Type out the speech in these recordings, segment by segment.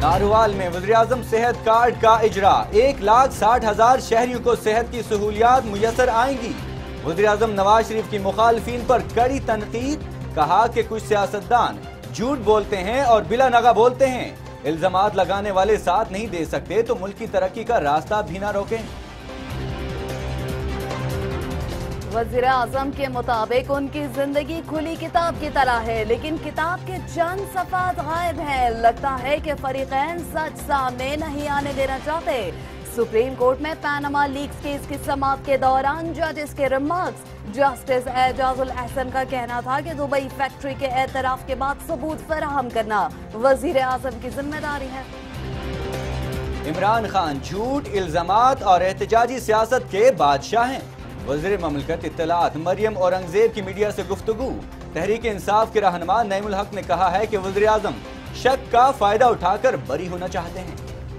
नारोवाल में वज़ीर-ए-आज़म सेहत कार्ड का इजरा, 1,60,000 शहरियों को सेहत की सहूलियात मुयसर आएंगी। वज़ीर-ए-आज़म नवाज शरीफ की मुखालफीन पर कड़ी तनकीद, कहा कि कुछ सियासतदान झूठ बोलते हैं और बिला नगा बोलते हैं। इल्जामात लगाने वाले साथ नहीं दे सकते तो मुल्क की तरक्की का रास्ता भी न रोकें। वज़ीर आज़म के मुताबिक उनकी जिंदगी खुली किताब की तरह है, लेकिन किताब के चंद सफ़ात गायब हैं। लगता है कि फरीकैन सच सामने नहीं आने देना चाहते। सुप्रीम कोर्ट में पैनामा लीक्स केस की समाअत के दौरान जजेस के रिमार्क्स, जस्टिस एजाजुल अहसन का कहना था कि दुबई फैक्ट्री के एतराफ के बाद सबूत फराहम करना वज़ीर आज़म की जिम्मेदारी है। इमरान खान झूठ, इल्जामात और एहतजाजी सियासत के बादशाह हैं। वज़ीर ममलकत इत्तलात मरियम औरंगजेब की मीडिया से गुफ्तगू। तहरीक इंसाफ के रहनुमा नईमुल हक ने कहा है कि वज़ीर आज़म शक का फायदा उठाकर बरी होना चाहते हैं।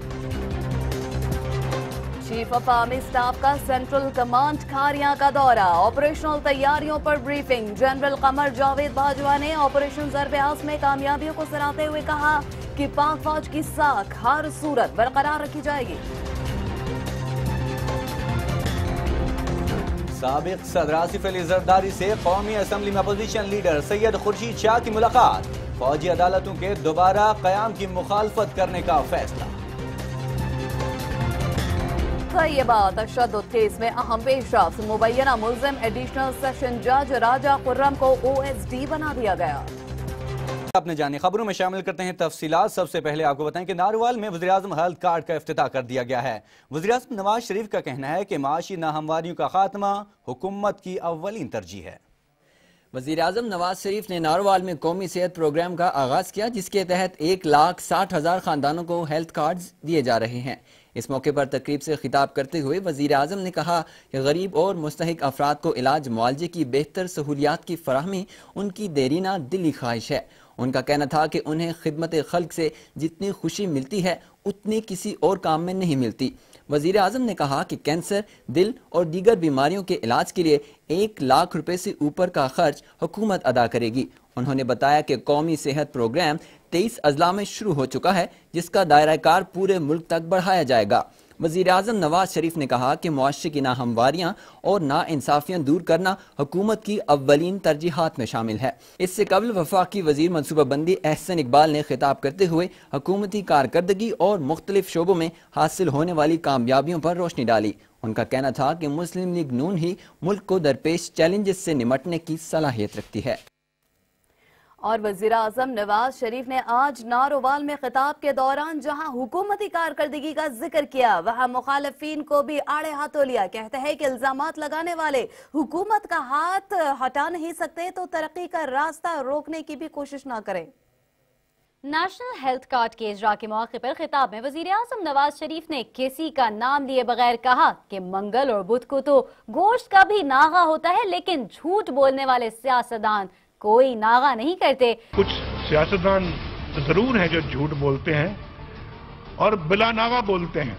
चीफ ऑफ आर्मी स्टाफ का सेंट्रल कमांड खारियां का दौरा, ऑपरेशनल तैयारियों पर ब्रीफिंग। जनरल कमर जावेद बाजवा ने ऑपरेशन ज़रब-ए-आज़म में कामयाबियों को सराहते हुए कहा कि पाक फौज की साख हर सूरत बरकरार रखी जाएगी। साबिक सदर आसिफ अली जरदारी से कौमी असम्बली में अपोजिशन लीडर सैयद खुर्शीद शाह की मुलाकात, फौजी अदालतों के दोबारा कयाम की मुखालफत करने का फैसला। तैयबा तशद्दुद केस में अहम पेशरफ्त, मुबैना मुल्जिम एडिशनल सेशन जज राजा खुर्रम को OSD बना दिया गया। अपने जाने खबरों में शामिल करते हैं तफसीलात। सबसे पहले आपको बताएं कि नारोवाल में वज़ीर-ए-आज़म हेल्थ कार्ड का इफ्तिताह कर दिया गया है। वज़ीर-ए-आज़म नवाज शरीफ का कहना है कि माशी नाहमवारियों का खात्मा हुकूमत की अव्वलीन तरजीह है। वज़ीर-ए-आज़म नवाज शरीफ ने नारोवाल में कौमी सेहत प्रोग्राम का आगाज किया, जिसके तहत 1,60,000 खानदानों को हेल्थ कार्ड दिए जा रहे हैं। इस मौके पर तकरीब से खिताब करते हुए वज़ीर-ए-आज़म ने कहा कि गरीब और मुस्तहिक अफराद को इलाज मुआलजे की बेहतर सहूलियात की फराहमी उनकी देरीना दिली ख्वाहिश है। उनका कहना था कि उन्हें खिदमत खल्क से जितनी खुशी मिलती है उतनी किसी और काम में नहीं मिलती। वज़ीर आज़म ने कहा कि कैंसर, दिल और दीगर बीमारियों के इलाज के लिए 1 लाख रुपए से ऊपर का खर्च हुकूमत अदा करेगी। उन्होंने बताया कि कौमी सेहत प्रोग्राम 23 अजला में शुरू हो चुका है, जिसका दायरा कार पूरे मुल्क तक बढ़ाया जाएगा। वज़ीर आज़म नवाज शरीफ ने कहा कि मुआशरे की नाहमवारियाँ और नाइंसाफियाँ दूर करना हुकूमत की अव्वलीन तरजीहात में शामिल है। इससे कबल वफाकी वज़ीर मनसूबाबंदी एहसन इकबाल ने खिताब करते हुए हुकूमती कारकर्दगी और मुख्तलिफ शोबों में हासिल होने वाली कामयाबियों पर रोशनी डाली। उनका कहना था कि मुस्लिम लीग नून ही मुल्क को दरपेश चैलेंजेस से निमटने की सलाहियत रखती है। और वज़ीर आज़म नवाज शरीफ ने आज नारोवाल में खिताब के दौरान जहां हुकूमती कारकर्दगी का जिक्र किया, वहां मुखालिफिन को भी आड़े हाथों लिया। कहते हैं कि इल्जामात लगाने वाले हुकूमत का हाथ हटा नहीं सकते तो तरक्की का रास्ता रोकने की भी कोशिश ना करें। नेशनल हेल्थ कार्ड के इजरा के मौके पर खिताब में वज़ीर आज़म नवाज शरीफ ने किसी का नाम लिए बगैर कहा कि मंगल और बुध को तो गोश्त का भी नागा होता है, लेकिन झूठ बोलने वाले सियासतदान कोई नागा नहीं करते। कुछ सियासतदान जरूर हैं जो झूठ बोलते हैं और बिला नागा बोलते हैं,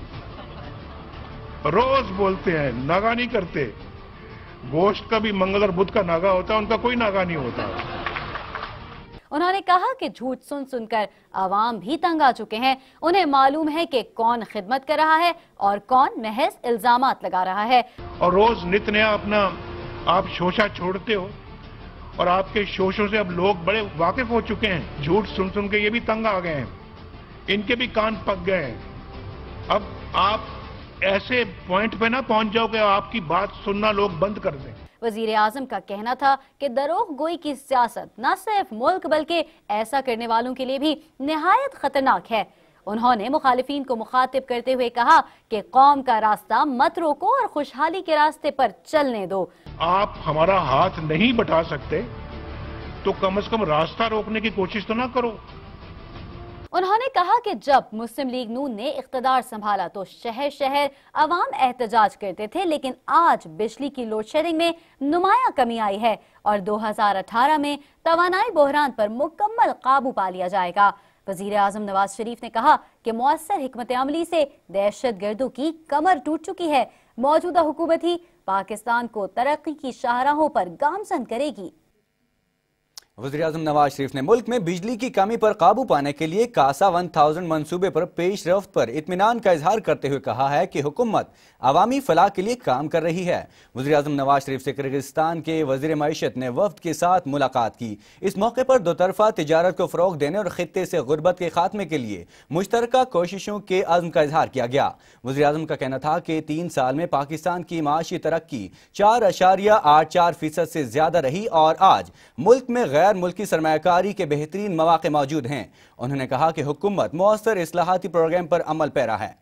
रोज बोलते हैं, नागा नहीं करते। गोश्त का भी मंगल और बुध का नागा होता है, उनका कोई नागा नहीं होता। उन्होंने कहा कि झूठ सुन सुनकर आवाम भी तंग आ चुके हैं। उन्हें मालूम है कि कौन खिदमत कर रहा है और कौन महज इल्जामात लगा रहा है। और रोज नित नया अपना आप शोशा छोड़ते हो और आपके शोशों से अब लोग बड़े वाकिफ हो चुके हैं। झूठ सुन सुन के ये भी तंग आ गए हैं, इनके भी कान पक गए हैं। अब आप ऐसे पॉइंट पे ना पहुंच जाओ कि आपकी बात सुनना लोग बंद कर दें। वज़ीर आज़म का कहना था कि दरोग गोई की सियासत न सिर्फ मुल्क बल्कि ऐसा करने वालों के लिए भी निहायत खतरनाक है। उन्होंने मुखालिफिन को मुखातिब करते हुए कहा कि कौम का रास्ता मत रोको और खुशहाली के रास्ते पर चलने दो। आप हमारा हाथ नहीं बटा सकते तो कम से कम रास्ता रोकने की कोशिश तो ना करो। उन्होंने कहा कि जब मुस्लिम लीग नून ने इख्तिदार संभाला तो शहर शहर अवाम एहतजाज करते थे, लेकिन आज बिजली की लोड शेडिंग में नुमाया कमी आई है और 2018 में तवानाई बहरान पर मुकम्मल काबू पा लिया जाएगा। वज़ीर आज़म नवाज शरीफ ने कहा कि मुअस्सर हिकमत अमली से दहशत गर्दों की कमर टूट चुकी है। मौजूदा हुकूमत ही पाकिस्तान को तरक्की की शाहराहों पर गामजन करेगी। वज़ीर-ए-आज़म नवाज शरीफ ने मुल्क में बिजली की कमी पर काबू पाने के लिए कासा 1000 मंसूबे पर पेश रफ्त पर इत्मीनान का इजहार करते हुए कहा है कि हुकूमत अवामी फलाह के लिए काम कर रही है। वज़ीर-ए-आज़म नवाज शरीफ से किर्गिस्तान के वज़ीर मईशत ने वफ्द के साथ मुलाकात की। इस मौके पर दो तरफा तिजारत को फ़रोग़ देने और खित्ते से गुर्बत के खात्मे के लिए मुश्तरका कोशिशों के अज़्म का इजहार किया गया। वज़ीर-ए-आज़म का कहना था कि 3 साल में पाकिस्तान की माशी तरक्की 4.84% से ज्यादा रही और आज मुल्क में गैर मुल्की सरमायाकारी के बेहतरीन मौके मौजूद हैं। उन्होंने कहा कि हुकूमत मौसर इस्लाहाती प्रोग्राम पर अमल पैरा है।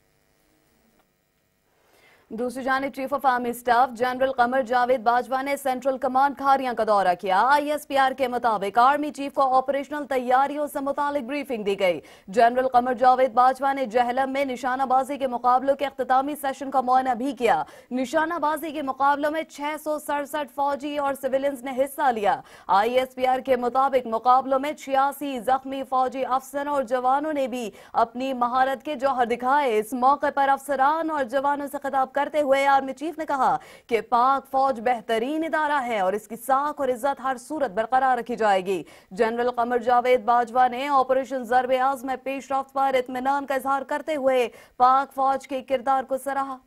दूसरी जानिब chief of army staff general Qamar Javed Bajwa ने सेंट्रल कमांड खारियां का दौरा किया। ISPR के मुताबिक आर्मी चीफ को ऑपरेशनल तैयारियों से मुतालिक ब्रीफिंग दी गई। जनरल कमर जावेद बाजवा ने जहलम में निशानाबाजी के मुकाबलों के अख्तामी सेशन का मुआयना भी किया। निशानाबाजी के मुकाबलों में 667 फौजी और सिविलियंस ने हिस्सा लिया। ISPR के मुताबिक मुकाबलों में 86 जख्मी फौजी अफसरों और जवानों ने भी अपनी महारत के जौहर दिखाए। इस मौके पर अफसरान और जवानों से खिताब करते हुए आर्मी चीफ ने कहा कि पाक फौज बेहतरीन इदारा है और इसकी साख और इज्जत हर सूरत बरकरार रखी जाएगी। जनरल कमर जावेद बाजवा ने ऑपरेशन ज़र्ब-ए-आज़म में पेशरफ्त पर इत्मीनान का इजहार करते हुए पाक फौज के किरदार को सराहा।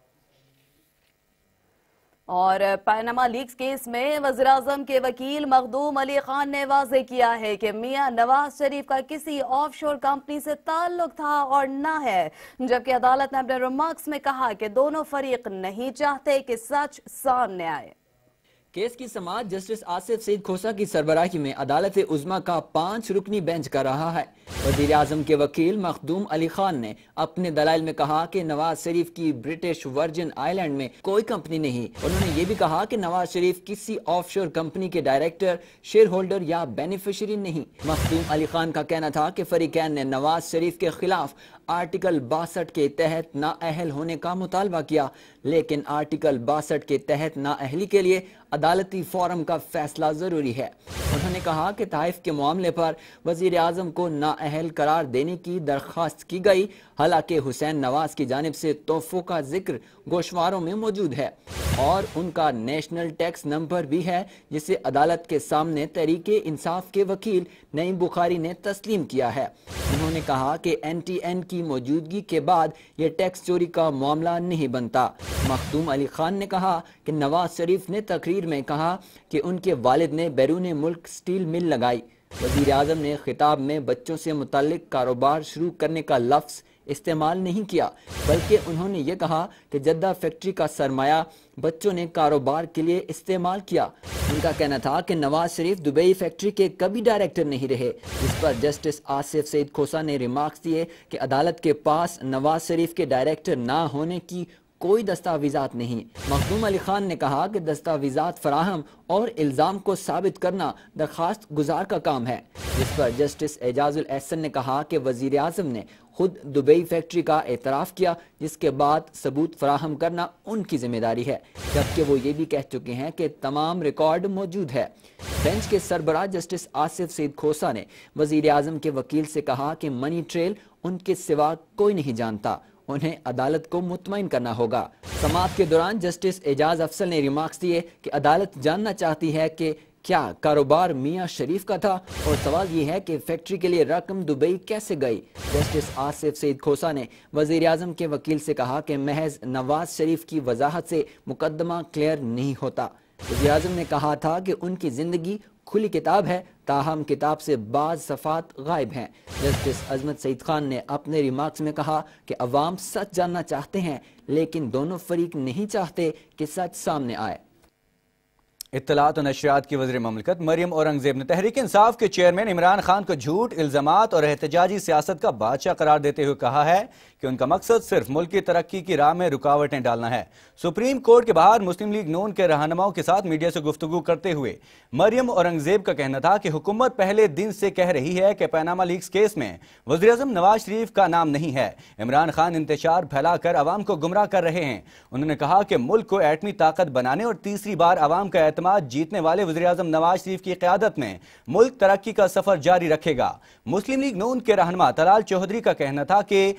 और पैनामा लीक्स केस में वज़ीर-ए-आज़म के वकील मखदूम अली खान ने वाज़ेह किया है कि मियां नवाज शरीफ का किसी ऑफशोर कंपनी से ताल्लुक था और न है, जबकि अदालत ने अपने रिमार्क्स में कहा कि दोनों फरीक नहीं चाहते कि सच सामने आए। केस की समाअत जस्टिस आसिफ सईद खोसा की सरबराही में अदालत उज़्मा का 5 रुकनी बेंच कर रहा है। वज़ीर आज़म के वकील मखदूम अली खान ने अपने दलाइल में कहा कि नवाज शरीफ की ब्रिटिश वर्जिन आइलैंड में कोई कंपनी नहीं। उन्होंने ये भी कहा कि नवाज शरीफ किसी ऑफशोर कंपनी के डायरेक्टर, शेयर होल्डर या बेनिफिशियरी नहीं। मखदूम अली खान का कहना था कि फरीकैन ने नवाज शरीफ के खिलाफ आर्टिकल 62 के तहत नाअहल होने का मुतालबा किया, लेकिन आर्टिकल 62 के तहत नाअहली के लिए अदालती फोरम का फैसला जरूरी है। उन्होंने कहा कि ताइफ के मामले पर वजीर आजम को नाअहल करार देने की दरख्वास्त की गई, हालांकि हुसैन नवाज की जानिब से तोहफों का जिक्र गोशवारों में मौजूद है और उनका नेशनल टैक्स नंबर भी है, जिसे अदालत के सामने तहरीके इंसाफ के वकील नईम बुखारी ने तस्लीम किया है। उन्होंने कहा कि NTN की मौजूदगी के बाद ये टैक्स चोरी का मामला नहीं बनता। मखदूम अली खान ने कहा कि नवाज शरीफ ने तकरीर में कहा कि उनके वालिद ने बैरून मुल्क स्टील मिल लगाई। वजीर आजम ने खिताब में बच्चों से मुताल्लिक कारोबार शुरू करने का लफ्ज़ इस्तेमाल नहीं किया, बल्कि उन्होंने ये कहा कि जद्दा फैक्ट्री का सरमाया बच्चों ने कारोबार के लिए इस्तेमाल किया। उनका कहना था कि नवाज शरीफ दुबई फैक्ट्री के कभी डायरेक्टर नहीं रहे, जिस पर जस्टिस आसिफ सईद खोसा ने रिमार्क्स दिए कि अदालत के पास नवाज शरीफ के डायरेक्टर ना होने की कोई दस्तावेजात नहीं। मखदूम अली खान ने कहा कि दस्तावेजात फराहम और इल्ज़ाम को साबित करना दरख्वास्त गुजार का काम है, जिस पर जस्टिस एजाजुल एहसन ने कहा कि वजीर आज़म ने खुद दुबई फैक्ट्री का एतराफ़ किया, जिसके बाद सबूत फराहम करना उनकी जिम्मेदारी है, जबकि वो ये भी कह चुके हैं कि तमाम रिकॉर्ड मौजूद है। बेंच के सरबराह जस्टिस आसिफ सईद खोसा ने वजीर आज़म के वकील से कहा कि मनी ट्रेल उनके सिवा कोई नहीं जानता, उन्हें अदालत को मुतमईन करना होगा। समाअत के दौरान जस्टिस एजाज अफसल ने रिमार्क्स दिए कि अदालत जानना चाहती है कि क्या कारोबार मियां शरीफ का था, और सवाल ये है कि फैक्ट्री के लिए रकम दुबई कैसे गई। जस्टिस आसिफ सईद खोसा ने वजीर आजम के वकील से कहा कि महज नवाज शरीफ की वजाहत से मुकदमा क्लियर नहीं होता। वजीर आजम ने कहा था कि उनकी जिंदगी खुली किताब है, ताहम किताब से बाज सफ़ात गायब हैं। जस्टिस अजमत सईद खान ने अपने रिमार्क्स में कहा कि अवाम सच जानना चाहते हैं, लेकिन दोनों फरीक नहीं चाहते कि सच सामने आए। इत्तलात और नशरियात की वज़ीर ममलकत मरियम औरंगजेब ने तहरीक इंसाफ के चेयरमैन इमरान खान को झूठ, इल्ज़ामात और एहतजाजी सियासत का बादशाह करार देते हुए कहा है कि उनका मकसद सिर्फ मुल्क की तरक्की की राह में रुकावटें डालना है। सुप्रीम कोर्ट के बाहर मुस्लिम लीग नून के रहनुमाओं के साथ मीडिया से गुफ्तगू करते हुए मरियम औरंगजेब का कहना था कि हुकूमत पहले दिन से कह रही है कि पैनामा लीक्स केस में वज़ीर आज़म नवाज शरीफ का नाम नहीं है। इमरान खान इंतशार फैलाकर अवाम को गुमराह कर रहे हैं। उन्होंने कहा कि मुल्क को एटमी ताकत बनाने और तीसरी बार अवाम का एतमाद जीतने वाले वज़ीर आज़म नवाज शरीफ की क़यादत में मुल्क तरक्की का सफर जारी रखेगा। मुस्लिम लीग नून के रहनुमा तलाल चौधरी का कहना था कि पहले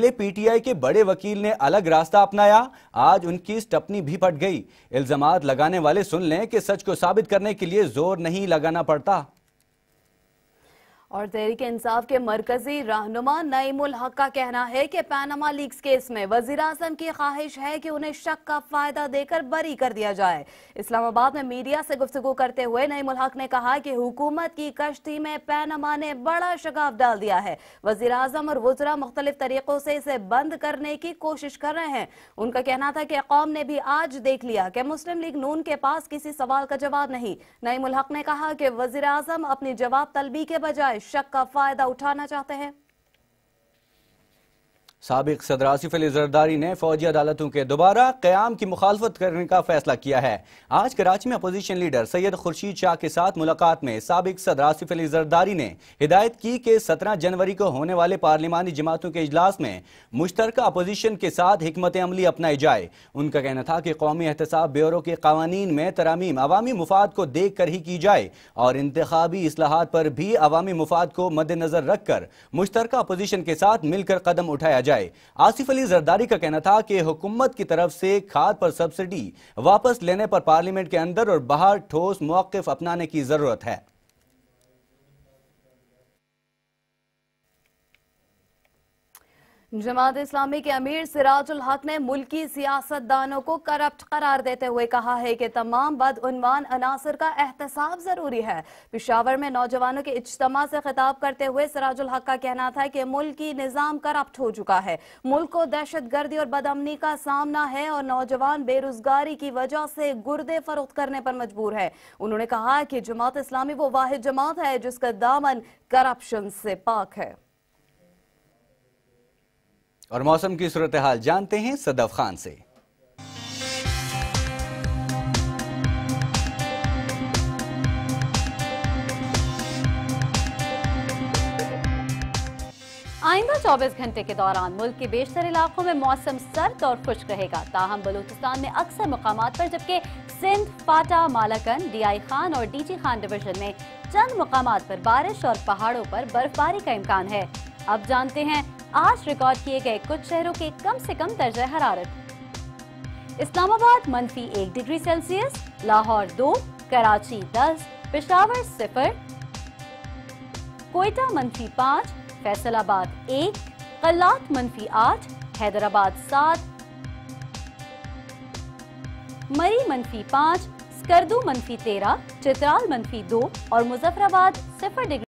पहले पीटीआई के बड़े वकील ने अलग रास्ता अपनाया, आज उनकी स्टपनी भी फट गई। इल्जामात लगाने वाले सुन लें कि सच को साबित करने के लिए जोर नहीं लगाना पड़ता। और तहरीक इंसाफ के मरकजी रहनुमा नईमुल हक का कहना है कि पनामा लीक्स केस में वजीर आजम की ख्वाहिश है कि उन्हें शक का फायदा देकर बरी कर दिया जाए। इस्लामाबाद में मीडिया से गुफ्तगू करते हुए नईमुल हक ने कहा कि हुकूमत की कश्ती में पनामा ने बड़ा शगाफ डाल दिया है। वजीर आजम और वज़रा मुख्तलिफ तरीकों से इसे बंद करने की कोशिश कर रहे हैं। उनका कहना था कि कौम ने भी आज देख लिया कि मुस्लिम लीग नून के पास किसी सवाल का जवाब नहीं। नईमुल हक ने कहा कि वजीर आजम अपनी जवाब तलबी के बजाय शक का फायदा उठाना चाहते हैं। साबिक सदर आसिफ अली जरदारी ने फौजी अदालतों के दोबारा क़याम की मुखालफत करने का फैसला किया है। आज कराची में अपोजिशन लीडर सैयद खुर्शीद शाह के साथ मुलाकात में साबिक सदर आसिफ अली जरदारी ने हिदायत की कि 17 जनवरी को होने वाले पार्लिमानी जमातों के इजलास में मुश्तरका अपोजिशन के साथ हिकमत अमली अपनाई जाए। उनका कहना था कि कौमी एहतसाब ब्यूरो के कवानीन में तरामीम अवामी मुफाद को देख कर ही की जाए और इंतखाबी इस्लाहात पर भी अवामी मुफाद को मद्देनजर रखकर मुश्तरका अपोजिशन के साथ मिलकर कदम उठाया जाए। आसिफ अली जरदारी का कहना था कि हुकूमत की तरफ से खाद पर सब्सिडी वापस लेने पर पार्लियामेंट के अंदर और बाहर ठोस मौक़िफ़ अपनाने की जरूरत है। जमात इस्लामी के अमीर सिराजुल हक ने मुल्की सियासतदानों को करप्ट करार देते हुए कहा है कि तमाम बदउन्वान अनासर का एहतसाब जरूरी है। पिशावर में नौजवानों के इज्तिमा से खिताब करते हुए सिराजुल हक का कहना था कि मुल्की निज़ाम करप्ट हो चुका है, मुल्क को दहशत गर्दी और बदअमनी का सामना है और नौजवान बेरोजगारी की वजह से गुर्दे फरोख्त करने पर मजबूर है। उन्होंने कहा कि जमात इस्लामी वो वाहिद जमात है जिसका दामन करप्शन से पाक है। और मौसम की सूरत हाल जानते हैं सदफ खान से। आइंदा 24 घंटे के दौरान मुल्क के बेशतर इलाकों में मौसम सर्द और खुश्क रहेगा। ताहम बलूचिस्तान में अक्सर मुकामात पर, जबकि सिंध, फाटा, मालाकन, डीआई खान और डीजी खान डिवीजन में चंद मुकामात पर बारिश और पहाड़ों पर बर्फबारी का इम्कान है। अब जानते हैं आज रिकॉर्ड किए गए कुछ शहरों के कम से कम दर्जा हरारत। इस्लामाबाद -1 डिग्री सेल्सियस, लाहौर 2, कराची 10, पेशावर 0, कोयटा -5, फैसलाबाद 1, कल्लात -8, हैदराबाद 7, मरी -5, स्कर्दू -13, चित्राल -2 और मुजफ्फराबाद 0 डिग्री